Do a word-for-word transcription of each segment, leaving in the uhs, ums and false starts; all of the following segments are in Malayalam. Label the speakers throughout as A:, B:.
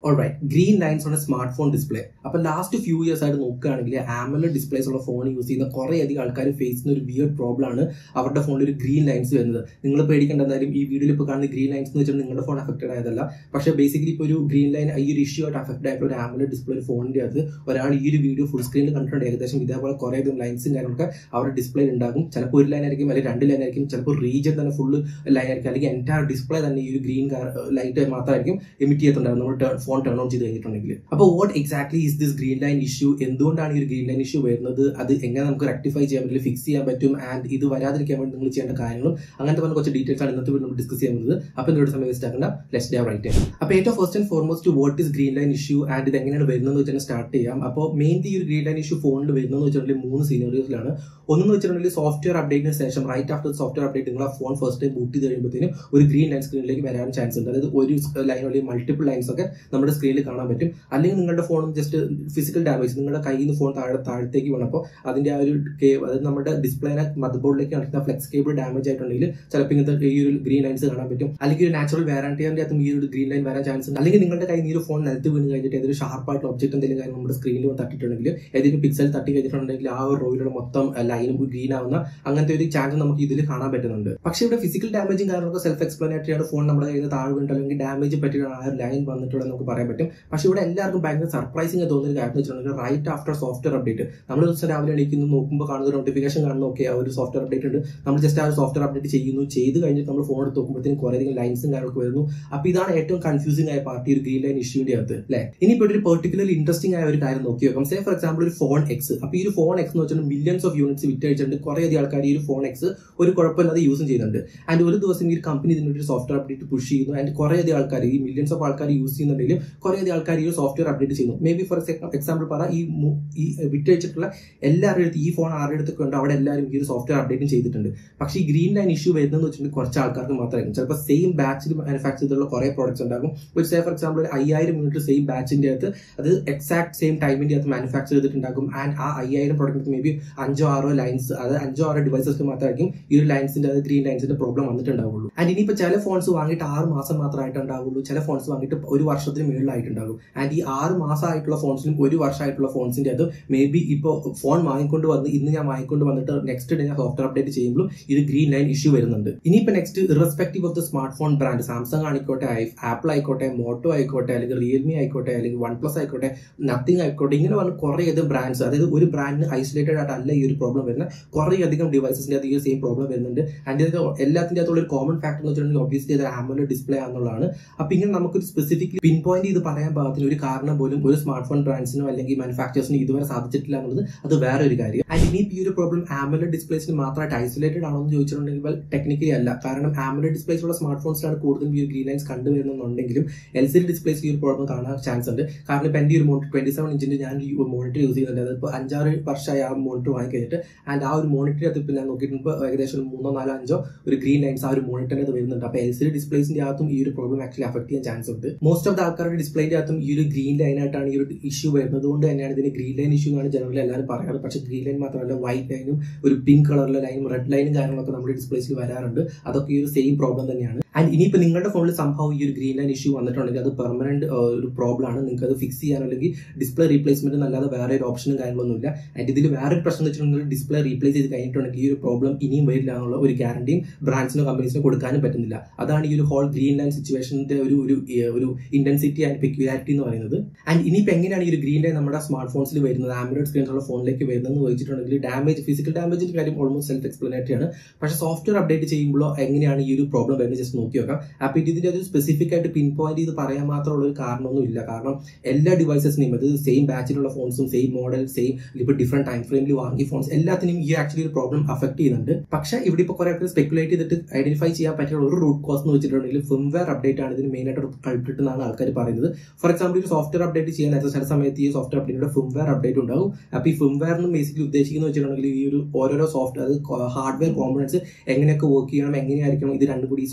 A: Alright, green lines on a smartphone display. അപ്പോൾ ലാസ്റ്റ് ഫ്യൂ ഇയേഴ്സ് ആയിട്ട് നോക്കുകയാണെങ്കിൽ ആമോലെഡ് ഡിസ്പ്ലേസ് ഉള്ള ഫോൺ യൂസ് ചെയ്യുന്ന കുറേ അധികം ആൾക്കാർ ഫേസ് ചെയ്യുന്ന ഒരു വിയർഡ് പ്രോബ്ലം ആണ് അവരുടെ ഫോണിൽ ഒരു ഗ്രീൻ ലൈൻസ് വരുന്നത്. നിങ്ങൾ പേടിക്കേണ്ട എന്തായാലും ഈ വീഡിയോയിൽ ഇപ്പോൾ കാണുന്ന ഗ്രീൻ ലൈൻസ് എന്ന് വെച്ചാൽ നിങ്ങളുടെ ഫോൺ അഫക്റ്റഡ് ആയതല്ല. പക്ഷേ ബേസിക്കലി ഇപ്പോൾ ഒരു ഗ്രീൻ ലൈൻ ഈ ഒരു ഇഷ്യൂ ആയിട്ട് അഫക്റ്റ് ആയിട്ടുള്ള ഒരു ആമോലെഡ് ഡിസ്പ്ലേ ഒരു ഫോണിൻ്റെ അത് ഒരാൾ ഈ ഒരു വീഡിയോ ഫുൾ സ്ക്രീനിൽ കണ്ടിട്ടുണ്ട് ഏകദേശം ഇതേപോലെ കുറേ അധികം ലൈൻസും കാര്യങ്ങളൊക്കെ അവരുടെ ഡിസ്പ്ലേയിൽ ഉണ്ടാകും. ചിലപ്പോൾ ഒരു ലൈൻ ആയിരിക്കും, അല്ലെങ്കിൽ രണ്ട് ലൈൻ ആയിരിക്കും, ചിലപ്പോൾ റീജിയൻ തന്നെ ഫുള്ള് ലൈൻ ആയിരിക്കും, അല്ലെങ്കിൽ എൻറ്റയർ ഡിസ്പ്ലേ തന്നെ ഈ ഒരു ഗ്രീൻ ലൈറ്റ് മാത്രമായിരിക്കും എമിറ്റ് ചെയ്തിട്ടുണ്ടാകും നമ്മൾ ഫോൺ ടേൺ ഓൺ ചെയ്ത് കഴിഞ്ഞിട്ടുണ്ടെങ്കിൽ. അപ്പോൾ what exactly is this green line issue, എന്തുകൊണ്ടാണ് ഈ ഒരു ഗ്രീൻ ലൈൻ ഇഷ്യൂ വരുന്നത്, അത് എങ്ങനെ നമുക്ക് റെക്ടിഫൈ ചെയ്യാൻ പറ്റില്ല, ഫിക്സ് ചെയ്യാൻ പറ്റും, ആൻഡ് ഇത് വരാതിരിക്കാൻ വേണ്ടി നിങ്ങൾ ചെയ്യേണ്ട കാര്യങ്ങളും അങ്ങനത്തെ പറഞ്ഞ കുറച്ച് ഡീറ്റെയിൽസ് ആണ് ഇന്നത്തെ നമ്മൾ ഡിസ്കസ് ചെയ്യുന്നത്. അപ്പോൾ എന്നോട് സമയം വേസ്റ്റ് ആക്കേണ്ട, ലെറ്റ്സ് ഡൈവ് റൈറ്റ് ഇൻ. അപ്പോൾ ഏറ്റവും first and foremost what is green line issue and ഇത് എങ്ങനെയാണ് വരുന്നതെന്ന് വെച്ചാൽ സ്റ്റാർട്ട് ചെയ്യാം. അപ്പോൾ മെയിൻലി ഈ ഒരു ഗ്രീൻ ലൈൻ ഇഷ്യൂ ഫോണിൽ വരുന്നതെന്ന് വെച്ചിട്ടുണ്ടെങ്കിൽ മൂന്ന് സീനറിയോസിലാണ്. ഒന്നെന്ന് വെച്ചിട്ടുണ്ടെങ്കിൽ സോഫ്റ്റ്വെയർ അപ്ഡേറ്റിന് ശേഷം റൈറ്റ് ആഫ്റ്റർ സോഫ്റ്റ്വെയർ അപ്ഡേറ്റ് നിങ്ങൾ ആ ഫോൺ ഫസ്റ്റ് ടൈം ബൂട്ട് ചെയ്ത് കഴിയുമ്പോഴത്തേനും ഒരു ഗ്രീൻ ലൈൻ സ്ക്രീനിലേക്ക് വരാൻ ചാൻസ് ഉണ്ട്. അതായത് ഒരു ലൈൻ അല്ലെങ്കിൽ മൾട്ടിപ്പിൾ ലൈൻസ് ഒക്കെ നമ്മുടെ സ്ക്രീനിൽ കാണാൻ പറ്റും. അല്ലെങ്കിൽ നിങ്ങളുടെ ഫോൺ ജസ്റ്റ് ഫിസിക്കൽ ഡാമേജ്, നിങ്ങളുടെ കയ്യിൽ നിന്ന് ഫോൺ താഴെ താഴത്തേക്ക് വീണപ്പോൾ അതിന്റെ ആ ഒരു കേബിൾ, അതായത് നമ്മുടെ ഡിസ്പ്ലേനെ മദർ ബോർഡിലേക്ക് കണക്റ്റുന്ന ഫ്ലെക്സ് കേബിൾ ഡാമേജ് ആയിട്ടുണ്ടെങ്കിൽ ചിലപ്പോൾ ഇങ്ങനത്തെ ഈ ഒരു ഗ്രീൻ ലൈൻസ് കാണാൻ പറ്റും. അല്ലെങ്കിൽ ഒരു നാച്ചുറൽ വാറന്റിയുടെ അകത്തും ഈ ഒരു ഗ്രീൻ ലൈൻ വരാൻ ചാൻസ് ഉണ്ട്. അല്ലെങ്കിൽ നിങ്ങളുടെ കയ്യിൽ നിന്ന് ഒരു ഫോൺ നിലത്ത് വീണ് കഴിഞ്ഞിട്ട് ഏതൊരു ഷാർപ്പായിട്ടുള്ള ഒബ്ജക്ട് എന്തെങ്കിലും കാര്യം നമ്മുടെ സ്ക്രീനിൽ തട്ടിയിട്ടുണ്ടെങ്കിൽ ഏതെങ്കിലും പിക്സൽ തട്ടി കഴിഞ്ഞിട്ടുണ്ടെങ്കിൽ ആ ഒരു റോയിലുള്ള മൊത്തം ലൈനും ഗ്രീൻ ആവുന്ന അങ്ങനത്തെ ഒരു ചാൻസ് നമുക്ക് ഇതിൽ കാണാൻ പറ്റുന്നുണ്ട്. പക്ഷേ ഇവിടെ ഫിസിക്കൽ ഡാമേജും കാര്യങ്ങളൊക്കെ സെൽഫ് എക്സ്പ്ലനേറ്ററി ആണ്. ഫോൺ നമ്മുടെ കയ്യിൽ നിന്ന് താഴെ വീണിട്ട് അല്ലെങ്കിൽ ഡാമേജ് പറ്റിയാണ് ആ ഒരു ലൈൻ വന്നിട്ടുള്ളത് നമുക്ക് പറയാൻ പറ്റും. പക്ഷേ ഇവിടെ എല്ലാവർക്കും ഭയങ്കര സർപ്രൈസിംഗ് തോന്നുന്ന ഒരു കാര്യം എന്ന് വെച്ചിട്ടുണ്ടെങ്കിൽ റൈറ്റ് ആഫ്റ്റർ സോഫ്റ്റ്വെയർ അപ്ഡേറ്റ് നമ്മൾ ദിവസം രാവിലെ എണീക്കുന്നു, നോക്കുമ്പോൾ കാണുന്ന നോട്ടിഫിക്കേഷൻ കാണുന്നു, ഓക്കെ ആ ഒരു സോഫ്റ്റ്വെയർ അപ്ഡേറ്റ് ഉണ്ട്, നമ്മൾ ജസ്റ്റ് ആ ഒരു സോഫ്റ്റ്വെയർ അപ്ഡേറ്റ് ചെയ്യുന്നു, ചെയ്ത് കഴിഞ്ഞിട്ട് നമ്മൾ ഫോൺ എടുത്ത് നോക്കുമ്പോഴത്തേക്കും കുറേയധികം ലൈൻസും കാര്യങ്ങളൊക്കെ വരുന്നു. അപ്പോൾ ഇതാണ് ഏറ്റവും കൺഫ്യൂസിംഗ് ആയ പാർട്ടി ഒരു ഗ്രീൻ ലൈൻ ഇഷ്യൂവിന്റെ അകത്ത് അല്ലേ. ഇനിയിപ്പോൾ ഒരു പെർട്ടിക്കുലർ ഇൻട്രസ്റ്റിംഗ് ആയ ഒരു കാര്യം നോക്കി നോക്കാം. സേ ഫോർ എക്സാമ്പിൾ ഒരു ഫോൺ എക്സ്. അപ്പോൾ ഈ ഒരു ഫോൺ എക്സ് എന്ന് വെച്ചാൽ മില്യൺസ് ഓഫ് യൂണിറ്റ്സ് വിറ്റഴിച്ചിട്ടുണ്ട്. കുറേയധികം ആൾക്കാർ ഈ ഒരു ഫോൺ എക്സ് ഒരു കുഴപ്പമില്ലാതെ യൂസും ചെയ്യുന്നുണ്ട്. ആൻഡ് ഒരു ദിവസം ഈ ഒരു കമ്പനി ഇതിന് ഒരു സോഫ്റ്റ്വെയർ അപ്ഡേറ്റ് പുഷ് ചെയ്യുന്നു. ആൻഡ് കുറേയധികം ആൾക്കാർ ഈ മില്യൺസ് ഓഫ് ആൾക്കാർ യൂസ് ചെയ്യുന്നുണ്ടെങ്കിലും കുറേയധികം ആൾക്കാർ ഈ ഒരു സോഫ്റ്റ്വെയർ അപ്ഡേറ്റ് ചെയ്യുന്നു. മേ ബി ഫോർ എക്സാമ്പിൾ പറ ഈ ഈ വിറ്റഴിച്ചിട്ടുള്ള എല്ലാവരുടെ അടുത്ത് ഈ ഫോൺ ആരുടെ അടുത്തൊക്കെ ഉണ്ട് അവിടെ എല്ലാവരും ഈ ഒരു സോഫ്റ്റ്വെയർ അപ്ഡേറ്റും ചെയ്തിട്ടുണ്ട്. പക്ഷേ ഈ ഗ്രീൻ ലൈൻ ഇഷ്യൂ വരുന്നതെന്ന് വെച്ചിട്ടുണ്ടെങ്കിൽ കുറച്ച് ആൾക്കാർക്ക് മാത്രമായിരിക്കും. ചിലപ്പോൾ സെയിം ബാച്ചിൽ മാനുഫാക്ചർ ചെയ്തിട്ടുള്ള കുറേ പ്രോഡക്ട്സ് ഉണ്ടാകും. ഒരു സേ ഫോർ എക്സാമ്പിൾ ഒരു അയ്യായിരം യൂണിറ്റ് സെയിം ബാച്ചിന്റെ അകത്ത് അത് എക്സാക്ട് സെയിം ടൈമിന്റെ അകത്ത് മാനുഫാക്ചർ ചെയ്തിട്ടുണ്ടാകും. ആൻഡ് ആ അയ്യായിരം പ്രോഡക്റ്റ് മേ ബി അഞ്ചോ ആറോ ലൈൻസ്, അതായത് അഞ്ചോ ആറോ ഡിവൈസസ് മാത്രമായിരിക്കും ഈ ഒരു ലൈൻസിന്റെ അത് ഗ്രീൻ ലൈൻസിന്റെ പ്രോബ്ലം വന്നിട്ടുണ്ടാവുള്ളൂ. ആൻഡ് ഇനിയിപ്പോൾ ചില ഫോൺസ് വാങ്ങിയിട്ട് ആറ് മാസം മാത്രമായിട്ടുണ്ടാവുള്ളൂ, ചില ഫോൺസ് വാങ്ങിയിട്ട് ഒരു വർഷത്തിന് മുകളിലായിട്ടുണ്ടാകും. ആൻഡ് ഈ ആറ് മാസമായിട്ടുള്ള ഫോൺസിനും ഒരു വർഷമായിട്ടുള്ള ഫോൺസിന്റെ അത് മേ ബി ഇപ്പോൾ ഫോൺ വാങ്ങിക്കൊണ്ട് വന്ന് ഇന്ന് ഞാൻ വാങ്ങിക്കൊണ്ട് വന്നിട്ട് നെക്സ്റ്റ് ഡേ ഞാൻ സോഫ്റ്റ്വെയർ അപ്ഡേറ്റ് ചെയ്യുമ്പോഴും ഇത് ഗ്രീൻ ലൈൻ ഇഷ്യൂ വരുന്നുണ്ട്. ഇനിയിപ്പോൾ next irrespective of the smart phone brand, Samsung ആയിക്കോട്ടെ, ആപ്പിൾ ആയിക്കോട്ടെ, മോട്ടോ ആയിക്കോട്ടെ, അല്ലെങ്കിൽ റിയൽമി ആയിക്കോട്ടെ, അല്ലെങ്കിൽ വൺ പ്ലസ് ആയിക്കോട്ടെ, നത്തിങ് ആയിക്കോട്ടെ, ഇങ്ങനെ പറഞ്ഞ കുറേയധികം ബ്രാൻഡ്സ്, അതായത് ഒരു ബ്രാൻഡിന് ഐസൊലേറ്റഡ് ആയിട്ടല്ല ഈ ഒരു പ്രോബ്ലം വരുന്നത്, കുറേയധികം ഡിവൈസസിന്റെ അത് ഈ സെയിം പ്രോബ്ലം വരുന്നുണ്ട്. ആൻഡ് ഇത് എല്ലാത്തിന്റെ അകത്തുള്ള ഒരു കോമൺ ഫാക്ടർ എന്ന് വെച്ചിട്ടുണ്ടെങ്കിൽ ഒബ്വിയസ്ലി അത് ആമോലെഡ് ഡിസ്പ്ലേ ആണെന്നുള്ളതാണ്. അപ്പോൾ ഇങ്ങനെ നമുക്കൊരു സ്പെസിഫിക്കലി പിൻ പോയിന്റ് ചെയ്ത് പറയാൻ പാകത്തിന് ഒരു കാരണം പോലും ഒരു സ്മാർട്ട് ഫോൺ ബ്രാൻഡ്സിനോ അല്ലെങ്കിൽ മാനുഫാക്ചേഴ്സിനോ ഇതുവരെ സാധിച്ചിട്ടില്ല എന്നുള്ളത് അത് വേറെ ഒരു കാര്യം. ആൻഡ് ഇനി ഈ ഒരു പ്രോബ്ലം ആമോലെഡ് ഡിസ്പ്ലേസിന് മാത്രമായിട്ട് ഐസൊലേറ്റഡ് ആണോ എന്ന് ചോദിച്ചിട്ടുണ്ടെങ്കിൽ ടെക്നിക്കലി അല്ല. കാരണം ആമോലെഡ് ഡിസ്പ്ലേസ് ഉള്ള സ്മാർട്ട് ഫോൺസിലാണ് കൂടുതലും ഈ ഒരു ഗ്രീൻ ലൈൻസ് കണ്ടുവരുന്നുണ്ടെങ്കിലും എൽ സി ഡി ഡിസ്പ്ലേസ് ഈ ഒരു പ്രോബ്ലം കാണാൻ ചാൻസ് ഉണ്ട്. കാരണം ഇപ്പം എൻ്റെ ഒരു മോണിറ്റർ ട്വന്റി സെവൻ ഇഞ്ചിന്റെ ഞാൻ മോണിറ്റർ യൂസ് ചെയ്യുന്നുണ്ട്. അതിപ്പോൾ അഞ്ചാറ് വർഷമായി ആ മോണിറ്റർ വാങ്ങി കഴിഞ്ഞിട്ട്. ആൻഡ് ആ ഒരു മോണിറ്ററിനകത്ത് ഇപ്പം ഞാൻ നോക്കിയിട്ട് ഏകദേശം മൂന്നോ നാലോ അഞ്ചോ ഒരു ഗ്രീൻ ലൈൻസ് ആ ഒരു മോണിറ്ററിനകത്ത് വരുന്നുണ്ട്. അപ്പോൾ എൽ സി ഡി ഡിസ്പ്ലേസിന്റെ അകത്തും ഈ ഒരു പ്രോബ്ലം ആക്ച്വലി അഫക്ട് ചെയ്യാൻ ചാൻസ് ഉണ്ട്. മോസ്റ്റ് ഓഫ് ദ ആൾക്കാരുടെ ഡിസ്പ്ലേന്റെ അകത്തും ഈ ഒരു ഗ്രീൻ ലൈനായിട്ടാണ് ഈ ഒരു ഇഷ്യൂ വരുന്നത് കൊണ്ട് തന്നെയാണ് ഇതിന് ഗ്രീൻ ലൈൻ ഇഷ്യൂ എന്നാണ് ജനറലി എല്ലാവരും പറയാറ്. പക്ഷേ ഗ്രീൻ ലൈൻ മാത്രമല്ല വൈറ്റ് ലൈനും ഒരു പിങ്ക് കളറിലെ ലൈനും റെഡ് ലൈനും കാര്യങ്ങളൊക്കെ നമ്മുടെ ഡിസ്പ്ലേസിൽ വരാറുണ്ട്. അതൊക്കെ ഈ ഒരു സെയിം പ്രോബ്ലം തന്നെയാണ്. ആൻഡ് ഇനിയിപ്പോൾ നിങ്ങളുടെ ഫോണിൽ സംഭവം ഈ ഒരു ഗ്രീൻ ലൈൻ ഇഷ്യൂ വന്നിട്ടുണ്ടെങ്കിൽ അത് പെർമനന്റ് ഒരു പ്രോബ്ലം ആണ്. നിങ്ങൾക്ക് അത് ഫിക്സ് ചെയ്യാനോ അല്ലെങ്കിൽ ഡിസ്പ്ലേ റീപ്ലേസ്മെന്റ് അല്ലാതെ വേറെ ഒരു ഓപ്ഷനും കാര്യങ്ങളൊന്നുമില്ല. ആൻഡ് ഇതിൽ വേറൊരു പ്രശ്നം എന്ന് വെച്ചിട്ടുണ്ടെങ്കിൽ ഡിസ്പ്ലേ റീപ്ലേസ് ചെയ്ത് കഴിഞ്ഞിട്ടുണ്ടെങ്കിൽ ഈ ഒരു പ്രോബ്ലം ഇനിയും വരില്ല എന്നുള്ള ഒരു ഗ്യാരണ്ടിയും ബ്രാൻഡ്സിനോ കമ്പനീസിനോ കൊടുക്കാനും പറ്റുന്നില്ല. അതാണ് ഈ ഒരു ഹോൾ ഗ്രീൻ ലൈൻ സിറ്റുവേഷന്റെ ഒരു ഒരു ഇന്റൻസിറ്റി ആൻഡ് പെക്യുലാരിറ്റി എന്ന് പറയുന്നത്. ആൻഡ് ഇനിയിപ്പോൾ എങ്ങനെയാണ് ഈ ഒരു ഗ്രീൻ ലൈൻ നമ്മുടെ സ്മാർട്ട് ഫോൺസിൽ വരുന്നത്, ആമോലെഡ് സ്ക്രീൻസ് ഉള്ള ഫോണിലേക്ക് വരുന്നതെന്ന് ചോദിച്ചിട്ടുണ്ടെങ്കിൽ ഡാമേജ് ഫിസിക്കൽ ഡാമേജിന്റെ കാര്യം ഓൾമോസ്റ്റ് സെൽഫ് എക്സ്പ്ലനേറ്ററി ആണ്. പക്ഷേ സോഫ്റ്റ്വെയർ അപ്ഡേറ്റ് ചെയ്യുമ്പോഴോ എങ്ങനെയാണ് ഈ ഒരു പ്രോബ്ലം വരുന്നത് ജസ്റ്റ് നോക്കി നോക്കാം. അപ്പോൾ ഇതിന്റെ ഒരു സ്പെസിഫിക് ആയിട്ട് പിൻ പോയിന്റ് ചെയ്ത് പറയാൻ മാത്രമുള്ള ഒരു കാരണമൊന്നും ഇല്ല. കാരണം എല്ലാ ഡിവൈസസിനെയും, അത് സെയിം ബാച്ചിലുള്ള ഫോൺസും സെയിം മോഡൽ സെയിം ഇപ്പോൾ ഡിഫറെന്റ് ടൈം ഫ്രെയിമിൽ വാങ്ങിയ ഫോൺസ് എല്ലാത്തിനും ഈ ആക്ച്വലി ഒരു പ്രോബ്ലം അഫക്ട് ചെയ്യുന്നുണ്ട്. പക്ഷേ ഇവിടെ ഇപ്പോൾ കുറെ പേര് സ്പെക്കുലേറ്റ് ചെയ്തിട്ട് ഐഡന്റിഫൈ ചെയ്യാൻ പറ്റിയുള്ള ഒരു റൂട്ട് കോസ് എന്ന് വെച്ചിട്ടുണ്ടെങ്കിൽ ഫിംവെയർ അപ്ഡേറ്റ് ആണ് ഇതിന് മെയിൻ ആയിട്ട് കൾപ്രിറ്റ് എന്നാണ് ആൾക്കാർ പറയുന്നത്. ഫോർ എക്സാമ്പിൾ ഒരു സോഫ്റ്റ്വെയർ അപ്ഡേറ്റ് ചെയ്യാൻ ചില സമയത്ത് ഈ സോഫ്റ്റ്വെയർ അപ്ഡേറ്റിന്റെ ഫിംവെയർ അപ്ഡേറ്റ് ഉണ്ടാവും. അപ്പോൾ ഈ ഫിംവെയറിന് ബേസിക്കലി ഉദ്ദേശിക്കുന്നത് വെച്ചിട്ടുണ്ടെങ്കിൽ ഈ ഒരു ഓരോരോ സോഫ്റ്റ്വെയർ അത് ഹാർഡ്വെയർ കോമ്പണൻസ് എങ്ങനെയൊക്കെ വർക്ക് ചെയ്യണം, എങ്ങനെയായിരിക്കണം ഇത് രണ്ടും കൂടി ഈ സോഫ്റ്റ്വെയറും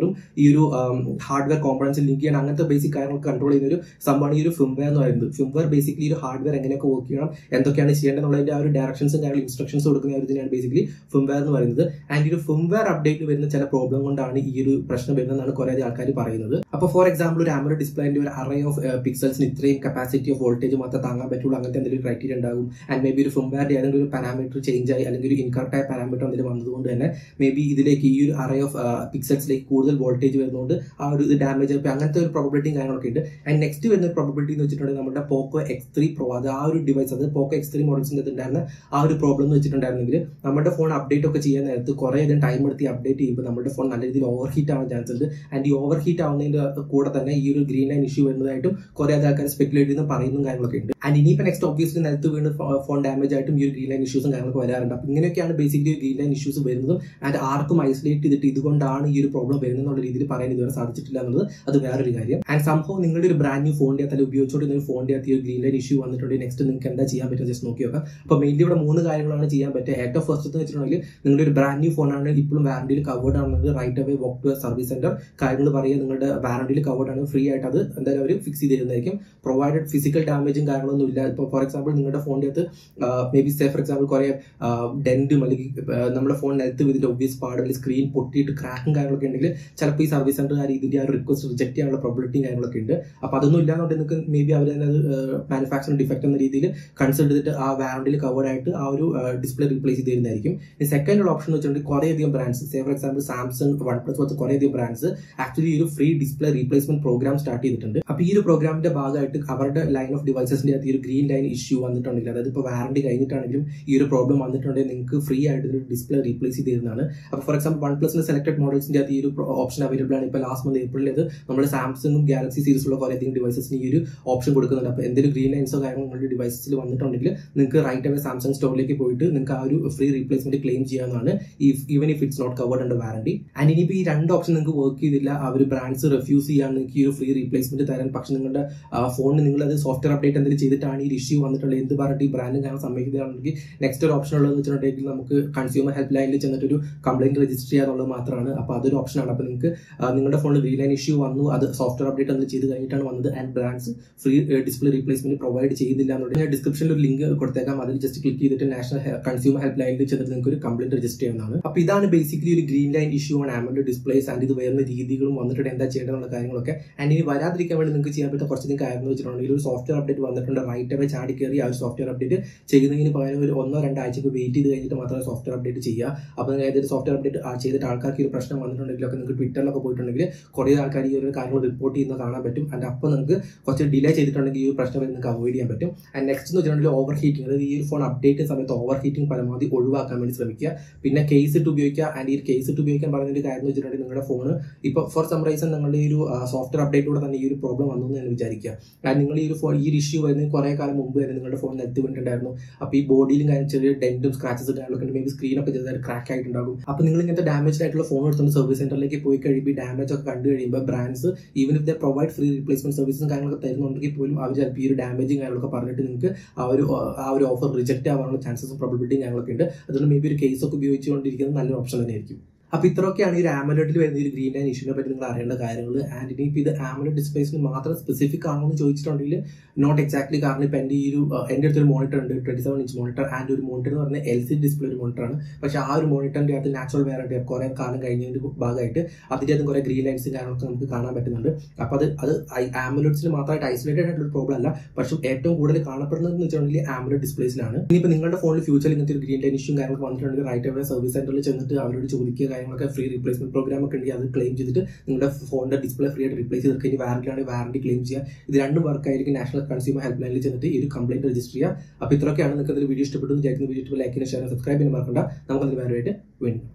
A: പോലും ഈ ഒരു ഹാർഡ്വെയർ കോമ്പണൻസ് ലിങ്ക് ചെയ്യാൻ അങ്ങനത്തെ ബേസിക് കാര്യങ്ങൾ കൺട്രോൾ ചെയ്യുന്ന ഒരു സംഭവമാണ് ഈ ഒരു ഫിംവെയർ എന്ന് പറയുന്നത്. ഫിംവെയർ ബേസിക്കലി ഒരു ഹാർഡ്വെയർ എങ്ങനെയൊക്കെ വർക്ക് ചെയ്യണം, എന്തൊക്കെയാണ് ചെയ്യേണ്ടതെന്നുള്ളതിന്റെ ആ ഒരു ഡയറക്ഷൻസും കാര്യങ്ങൾ ഇൻസ്ട്രക്ഷൻസ് കൊടുക്കുന്ന ഒരു ഇതിനാണ് ബേസിക്കലി ഫിംവെയർ എന്ന് പറയുന്നത്. ആൻഡ് ഈ ഒരു ഫിംവെയർ അപ്ഡേറ്റ് വരുന്ന ചില പ്രോബ്ലം കൊണ്ടാണ് ഈ ഒരു പ്രശ്നം വരുന്നതെന്നാണ് കുറെ ആൾക്കാർ പറയുന്നത്. അപ്പോൾ ഫോർ എക്സാമ്പിൾ ഒരു AMOLED ഡിസ്പ്ലേന്റെ ഒരു അറേ ഓഫ് പിക്സൽസിന് ഇത്രയും കപ്പാസിറ്റി ഓഫ് വോൾട്ടേജ് മാത്രമേ താങ്ങാൻ പറ്റുള്ളൂ, അങ്ങനത്തെ എന്തെങ്കിലും ക്രൈറ്റീരിയ ഉണ്ടാകും. ആൻഡ് മേ ബി ഒരു ഫിംവെയറിന്റെ ഏതെങ്കിലും ഒരു പാരാമീറ്റർ ചേഞ്ച് ആയി അല്ലെങ്കിൽ ഒരു ഇൻകറക്റ്റായ പാരാമീറ്റർ എന്തെങ്കിലും വന്നതുകൊണ്ട് തന്നെ മേ ബി ഇതിലേക്ക് ഈ ഒരു അറേ ഓഫ് പിക്സൽസിലേക്ക് കൂടുതൽ വോൾട്ടേജ് വരുന്നതുകൊണ്ട് ആ ഒരു ഇത് ഡാമേജ് ആയി അങ്ങനത്തെ ഒരു പ്രോബിലിറ്റിയും കാര്യങ്ങളൊക്കെ ഉണ്ട്. ആൻഡ് നെക്സ്റ്റ് വരുന്ന ഒരു പ്രോബിലിറ്റി എന്ന് വെച്ചിട്ടുണ്ടെങ്കിൽ നമ്മുടെ പോക്കോ എക്സ് ത്രീ പ്രോ അത് ആ ഒരു ഡിവൈസ് അത് പോക്കോ എക്സ് ത്രീ മോഡൽസിന്റെ ഉണ്ടായിരുന്ന ആ ഒരു പ്രോബ്ലം എന്ന് വെച്ചിട്ടുണ്ടായിരുന്നെങ്കിൽ നമ്മുടെ ഫോൺ അപ്ഡേറ്റ് ഒക്കെ ചെയ്യാൻ നേരത്ത് കുറേ അധികം ടൈം എടുത്ത് അപ്ഡേറ്റ് ചെയ്യുമ്പോൾ നമ്മുടെ ഫോൺ നല്ല രീതിയിൽ ഓവർ ഹീറ്റ് ആവാൻ ചാൻസ് ഉണ്ട്. ആൻഡ് ഈ ഓവർ ഹീറ്റ് ആവുന്നതിന്റെ കൂടെ തന്നെ ഈ ഒരു ഗ്രീൻ ലൈൻ ഇഷ്യൂ വരുന്നതായിട്ടും കുറെ ആൾക്കാർ സ്പെക്കുലേറ്റ് ചെയ്യുന്ന പറയുന്ന കാര്യങ്ങളൊക്കെ ഉണ്ട്. ആൻഡ് ഇനിയിപ്പോൾ നെക്സ്റ്റ് ഒബ്വിയസ്ലി നിലത്ത് വീണ് ഫോൺ ഡാമേജ് ആയിട്ടും ഈ ഒരു ഗ്രീൻ ലൈൻ ഇഷ്യൂസും കാര്യങ്ങളൊക്കെ വരാറുണ്ട്. അപ്പോൾ ഇങ്ങനെയൊക്കെയാണ് ബേസിക്കലി ഗ്രീൻ ലൈൻ ഇഷ്യൂസ് വരുന്നതും. ആൻഡ് ആർക്കും ഐസൊലേറ്റ് ചെയ്തിട്ട് ഇതുകൊണ്ടാണ് ഈ ഒരു പ്രോബ്ലം വരുന്നത് എന്നുള്ള രീതിയിൽ പറയാൻ ഇതുവരെ സാധിച്ചിട്ടില്ല എന്നുള്ളത് അത് വേറൊരു കാര്യം. ആൻഡ് സംഭവം നിങ്ങളുടെ ഒരു ബ്രാൻഡ് ന്യൂ ഫോണിന്റെ അകത്ത് ഉപയോഗിച്ചുകൊണ്ട് ഒരു ഫോണിന്റെ അകത്ത് ഈ ഒരു ഗ്രീൻ ലൈൻ ഇഷ്യൂ വന്നിട്ടുണ്ടെങ്കിൽ നെക്സ്റ്റ് നിങ്ങൾക്ക് എന്താ ചെയ്യാൻ പറ്റും ജസ്റ്റ് നോക്കി നോക്കാം. അപ്പോൾ മെയിൻലി ഇവിടെ മൂന്ന് കാര്യങ്ങളാണ് ചെയ്യാൻ പറ്റുക. ഏറ്റവും ഫസ്റ്റ് എന്ന് വെച്ചിട്ടുണ്ടെങ്കിൽ നിങ്ങളുടെ ഒരു ബ്രാൻഡ് ന്യൂ ഫോണാണ് ഇപ്പോഴും വാറണ്ടിയിൽ കവേർഡ് ആണെന്നുണ്ടെങ്കിൽ right away walk to service centre കാര്യങ്ങൾ പറയുക നിങ്ങളുടെ വാറണ്ടിയിൽ കവേർഡ് ആണ്, ഫ്രീ ആയിട്ട് അത് എന്തായാലും അവർ ഫിക്സ് ചെയ്ത് തരുന്നതായിരിക്കും. പ്രൊവൈഡഡ് ഫിസിക്കൽ ഡാമേജും കാര്യങ്ങളൊന്നും ഇല്ല. ഇപ്പോൾ ഫോർ എക്സാമ്പിൾ നിങ്ങളുടെ ഫോണിന്റെ അകത്ത് maybe say for example കുറെ ഡെന്റും അല്ലെങ്കിൽ നമ്മുടെ ഫോൺ നിലത്ത് ഇതിന്റെ ഒബ്വിയസ് പാട് അല്ലെങ്കിൽ സ്ക്രീൻ പൊട്ടിയിട്ട് ക്രാക്കും കാര്യങ്ങളൊക്കെ ഉണ്ടെങ്കിൽ ചിലപ്പോൾ ഈ സർവീസ് സെന്റർ ആ രീതിയിൽ ആ റിക്വസ്റ്റ് റിജക്ട് ചെയ്യാനുള്ള പ്രോബിലിറ്റിയും കാര്യങ്ങളൊക്കെ ഉണ്ട്. അപ്പോൾ അതൊന്നും ഇല്ലാന്നുണ്ടെങ്കിൽ നിങ്ങൾക്ക് മേ ബി അവർ തന്നെ അത് മാനുഫാക്ചറിംഗ് ഡിഫക്ട് എന്ന രീതിയിൽ കൺസിഡർ ചെയ്തിട്ട് ആ വാറണ്ടിയിൽ കവേർഡ് ആയിട്ട് ആ ഒരു ഡിസ്പ്ലേ റീപ്ലേസ് ചെയ്ത് തരുന്നതായിരിക്കും. സെക്കൻഡ് ഉള്ള ഓപ്ഷൻ എന്ന് വെച്ചിട്ടുണ്ടെങ്കിൽ കുറേയധികം brands say for example Samsung, OnePlus പോലത്തെ കുറേയധികം ബ്രാൻഡ്സ് ആക്ച്വലി ഈ ഒരു free display replacement programme start ചെയ്തിട്ടുണ്ട്. അപ്പോൾ ഈ ഒരു പ്രോഗ്രാമിന്റെ ഭാഗമായിട്ട് അവരുടെ ലൈൻ ഓഫ് ഡിവൈസസിന്റെ അകത്ത് ഈ ഒരു ഗ്രീൻ ലൈൻ ഇഷ്യൂ വന്നിട്ടുണ്ടെങ്കിൽ അതായത് ഇപ്പോൾ വാറണ്ടി കഴിഞ്ഞിട്ടാണെങ്കിലും ഈ ഒരു പ്രോബ്ലം വന്നിട്ടുണ്ടെങ്കിൽ നിങ്ങൾക്ക് ഫ്രീ ആയിട്ട് ഒരു ഡിസ്പ്ലേ റീപ്ലേസ് ചെയ്ത് തരുന്നതാണ്. അപ്പോൾ ഫോർ എക്സാമ്പിൾ വൺ പ്ലസിന്റെ സെലക്ടഡ് മോഡൽസിന്റെ അകത്ത് ഈ ഒരു ഓപ്ഷൻ അവൈലബിൾ ആണ്. ഇപ്പോൾ ലാസ്റ്റ് മന്ത് ഏപ്രിലിൽ അത് നമ്മുടെ സാംസങ്ങും ഗാലക്സി സീരീസിലുള്ള കുറേയധികം ഡിവൈസസിന് ഈ ഒരു ഓപ്ഷൻ കൊടുക്കുന്നുണ്ട്. അപ്പോൾ എന്തെങ്കിലും ഗ്രീൻ ലൈൻസോ കാര്യങ്ങളോ നിങ്ങളുടെ ഡിവൈസസിൽ വന്നിട്ടുണ്ടെങ്കിൽ നിങ്ങൾക്ക് റൈറ്റ് അവേ സാംസങ് സ്റ്റോറിലേക്ക് പോയിട്ട് നിങ്ങൾക്ക് ആ ഒരു ഫ്രീ റീപ്ലേസ്മെന്റ് ക്ലെയിം ചെയ്യാവുന്നതാണ് even if it's not covered under warranty. And ഇനിയിപ്പോൾ ഈ രണ്ട് ഓപ്ഷൻ നിങ്ങൾക്ക് വർക്ക് ചെയ്തില്ല, ആ ഒരു ബ്രാൻഡ്സ് റിഫ്യൂസ് ചെയ്യാൻ നിങ്ങൾക്ക് ഈ ഒരു ഫ്രീ റീപ്ലേസ്മെന്റ് തരാൻ, പക്ഷേ നിങ്ങളുടെ ഫോണിന് നിങ്ങളത് സോഫ്റ്റ്വെയർ അപ്ഡേറ്റ് എന്തെങ്കിലും ചെയ്തിട്ടാണ് ഈ ഇഷ്യൂ വന്നിട്ടുള്ളത് എന്ത് പറഞ്ഞിട്ട് ഈ ബ്രാൻഡും കാരണം സമ്മതിക്കുകയാണെങ്കിൽ നെക്സ്റ്റ് ഒരു ഓപ്ഷൻ ഉള്ളതെന്ന് വെച്ചിട്ടുണ്ടെങ്കിൽ നമുക്ക് കൺസ്യൂമർ ഹെൽപ്പ് ലൈനിൽ ചെന്നിട്ടൊരു കംപ്ലൈന്റ് രജിസ്റ്റർ ചെയ്യാന്നുള്ളത് മാത്രമാണ്. അപ്പോൾ അതൊരു ഓപ്ഷനാണ്. അപ്പോൾ നിങ്ങൾക്ക് നിങ്ങളുടെ ഫോണിൽ ഗ്രീൻ ലൈൻ ഇഷ്യൂ വന്നു, അത് സോഫ്റ്റ്വെയർ അപ്ഡേറ്റ് എന്തെങ്കിലും ചെയ്ത് കഴിഞ്ഞിട്ടാണ് വന്നത് and brands free display replacement provide ചെയ്യുന്നില്ല എന്നുണ്ടെങ്കിൽ ഞാൻ ഡിസ്ക്രിപ്ഷനിൽ ഒരു ലിങ്ക് കൊടുത്തേക്കാം. അതിൽ ജസ്റ്റ് ക്ലിക്ക് ചെയ്തിട്ട് നാഷണൽ കൺസ്യൂമർ ഹെൽപ്പ് ലൈനിൽ ചെന്നിട്ട് നിങ്ങൾക്ക് ഒരു കംപ്ലൈന്റ് രജിസ്റ്റർ ചെയ്യുന്നതാണ്. അപ്പോൾ ഇതാണ് ബേസിക്കലി ഒരു ഗ്രീൻ ലൈൻ ഇഷ്യൂ ആണ് AMOLED ഡിസ്പ്ലേസ്. ആൻഡ് ഇത് വരുന്ന രീതികളും വന്നിട്ട് എന്താ ചെയ്യേണ്ടതെന്നുള്ള കാര്യങ്ങളൊക്കെ ആൻഡ് ഇനി വരാതിരിക്കാൻ വേണ്ടി നിങ്ങൾക്ക് ചെയ്യാൻ പറ്റുന്ന കുറച്ചധികം കാര്യങ്ങൾ വെച്ചിട്ടുണ്ടെങ്കിൽ ഒരു സോഫ്റ്റ്വെയർ അപ്ഡേറ്റ് വന്നിട്ടുണ്ട് റൈറ്റ് അവേ ചാടി കയറി ആ ഒരു സോഫ്റ്റ്വെയർ അപ്ഡേറ്റ് ചെയ്യുന്നതിന് പകരം ഒരു ഒന്നോ രണ്ടോ ആഴ്ചക്ക് വെയിറ്റ് ചെയ്ത് കഴിഞ്ഞിട്ട് മാത്രമേ സോഫ്റ്റ്വെയർ അപ്ഡേറ്റ് ചെയ്യുക. അപ്പോൾ നിങ്ങൾ ഏതൊരു സോഫ്റ്റ്വെയർ അപ്ഡേറ്റ് ചെയ്തിട്ട് ആൾക്കാർക്ക് ഒരു പ്രശ്നം വന്നിട്ടുണ്ടെങ്കിലൊക്കെ നിങ്ങൾക്ക് ട്വിറ്ററിലൊക്കെ പോയിട്ടുണ്ടെങ്കിൽ കുറേ ആൾക്കാർ ഈ ഒരു കാര്യങ്ങൾ റിപ്പോർട്ട് ചെയ്യുന്നത് കാണാൻ പറ്റും. ആൻഡ് അപ്പോൾ നിങ്ങൾക്ക് കുറച്ച് ഡിലേ ചെയ്തിട്ടുണ്ടെങ്കിൽ ഈ ഒരു പ്രശ്നം നിങ്ങൾക്ക് അവോയ്ഡ് ചെയ്യാൻ പറ്റും. ആൻഡ് നെക്സ്റ്റ് എന്ന് വെച്ചിട്ടുണ്ടെങ്കിൽ ഓവർ ഹീറ്റിംഗ്, അതായത് ഈ ഫോൺ അപ്ഡേറ്റ് സമയത്ത് ഓവർ ഹീറ്റിംഗ് പരമാവധി ഒഴിവാക്കാൻ വേണ്ടി ശ്രമിക്കുക. പിന്നെ കേസ് ഇട്ട് ഉപയോഗിക്കുക. ആൻഡ് ഈ കേസ് ഇട്ട് ഉപയോഗിക്കാൻ പറയുന്ന ഒരു കാര്യം എന്ന് വെച്ചിട്ടുണ്ടെങ്കിൽ നിങ്ങളുടെ ഫോൺ ഇപ്പോൾ ഫോർ സം റീസൺ നിങ്ങളുടെ ഈ ഒരു സോഫ്റ്റ്വെയർ അപ്ഡേറ്റിലൂടെ തന്നെ ഈ ഒരു പ്രോബ്ലം വന്നു എന്ന് ഞാൻ വിചാരിക്കുക. ആൻഡ് നിങ്ങൾ ഈ ഒരു ഫോൺ ഈ ഒരു ഇഷ്യൂ വരുന്നത് കുറേ കാലം മുമ്പ് തന്നെ നിങ്ങളുടെ ഫോൺ നെറ്റ് വീണിട്ടുണ്ടായിരുന്നു. അപ്പോൾ ഈ ബോഡിയിലും കാര്യം ചെറിയ ഡെന്റും സ്ക്രാച്ചസ് കാര്യങ്ങളൊക്കെ ഉണ്ട്, മേ ബി സ്ക്രീനൊക്കെ ചെറുതായിട്ട് ക്രാക്ക് ആയിട്ടുണ്ടാകും. അപ്പോൾ നിങ്ങൾ ഇങ്ങനത്തെ ഡാമേജ് ആയിട്ടുള്ള ഫോൺ എടുത്തുകൊണ്ട് സർവീസ് സെന്ററിലേക്ക് പോയി കഴിയുമ്പോൾ ഡാമേജ് ഒക്കെ കണ്ടു കഴിയുമ്പോൾ brands even if the provide free replacement സർവീസും കാര്യങ്ങളൊക്കെ തരുന്നുണ്ടെങ്കിൽ പോലും അവർ ചിലപ്പോൾ ഈ ഒരു ഡാമേജും കാര്യങ്ങളൊക്കെ പറഞ്ഞിട്ട് നിങ്ങൾക്ക് ആ ഒരു ആ ഒരു ഓഫർ റിജക്ട് ആവാനുള്ള ചാൻസസും പ്രോബിലിറ്റിയും കാര്യങ്ങളൊക്കെ ഉണ്ട്. അതുകൊണ്ട് മേ ബി ഒരു കേസ് ഒക്കെ ഉപയോഗിച്ചുകൊണ്ടിരിക്കുന്നത് നല്ലൊരു ഓപ്ഷൻ തന്നെയായിരിക്കും. അപ്പോൾ ഇത്രയൊക്കെയാണ് ഈ ഒരു AMOLEDിൽ വരുന്ന ഒരു ഗ്രീൻ ലൈൻ ഇഷ്യൂനെ പറ്റി നിങ്ങൾ അറിയേണ്ട കാര്യങ്ങൾ. ആൻഡ് ഇനിയിപ്പോൾ ഇത് AMOLED ഡിസ്പ്ലേസിന് മാത്രം സ്പെസിഫിക് ആണോ എന്ന് ചോദിച്ചിട്ടുണ്ടെങ്കിൽ നോട്ട് എക്സാക്ട്ലി. കാരണം ഇപ്പോൾ എൻ്റെ ഈ ഒരു എൻ്റെ അടുത്തൊരു മോണിറ്റർ ഉണ്ട്, twenty seven inch monitor. And ഒരു മോണിറ്റർ എന്ന് പറഞ്ഞാൽ എൽ സി ഡിസ്പ്ലേ ഒരു മോണിറ്ററാണ്. പക്ഷേ ആ ഒരു മോണിറ്ററിൻ്റെ അകത്ത് നാച്ചുറൽ വേറെ കുറേ കാലം കഴിഞ്ഞതിൻ്റെ ഭാഗമായിട്ട് അതിൻ്റെ അകത്ത് കുറേ ഗ്രീൻ ലൈൻസും കാര്യങ്ങളൊക്കെ നമുക്ക് കാണാൻ പറ്റുന്നുണ്ട്. അപ്പോൾ അത് അത് AMOLEDസിൽ മാത്രമായിട്ട് ഐസൊലേറ്റഡ് ആയിട്ടുള്ള പ്രോബ്ലം അല്ല, പക്ഷേ ഏറ്റവും കൂടുതൽ കാണപ്പെടുന്നതെന്ന് വെച്ചിട്ടുണ്ടെങ്കിൽ AMOLED ഡിസ്പ്ലേസിലാണ്. ഇനിയിപ്പോൾ നിങ്ങളുടെ ഫോണിൽ ഫ്യൂച്ചറിൽ ഇങ്ങനത്തെ ഒരു ഗ്രീൻ ലൈൻ ഇഷ്യൂ കാര്യങ്ങളൊക്കെ വന്നിട്ടുണ്ടെങ്കിൽ റൈറ്റ് അവേ സർവീസ് സെന്ററിൽ ചെന്നിട്ട് അവരോട് ചോദിക്കുക കാര്യങ്ങളൊക്കെ ഫ്രീ റീപ്ലേസ്മെന്റ് പ്രോഗ്രാം ഒക്കെ ഉണ്ടെങ്കിൽ അത് ക്ലെയിം ചെയ്തിട്ട് നിങ്ങളുടെ ഫോണിന്റെ ഡിസ്പ്ലേ ഫ്രീ ആയിട്ട് റീപ്ലേസ് ചെയ്ത് കഴിഞ്ഞ് വാറണ്ടി ആണെങ്കിൽ വാറണ്ടി ക്ലെയിം ചെയ്യുക. ഇത് രണ്ടും വർക്ക് ആയിരിക്കും നാഷണൽ കൺസ്യൂമർ ഹെൽപ്പ് ലൈനിൽ ചെന്നിട്ട് ഈ ഒരു കംപ്ലൈന്റ് രജിസ്റ്റർ ചെയ്യുക. അപ്പോൾ ഇത്രയൊക്കെയാണ്. നിങ്ങൾക്ക് ഒരു വീഡിയോ ഇഷ്ടപ്പെട്ടു വിചാരിക്കുന്ന വീഡിയോ ലൈക്ക് ചെയ്യാൻ ഷെയർ സബ്സ്ക്രൈബ് ചെയ്യാൻ മറക്കണ്ട. നമുക്ക് അതിൽ വേറെ വീണ്ടും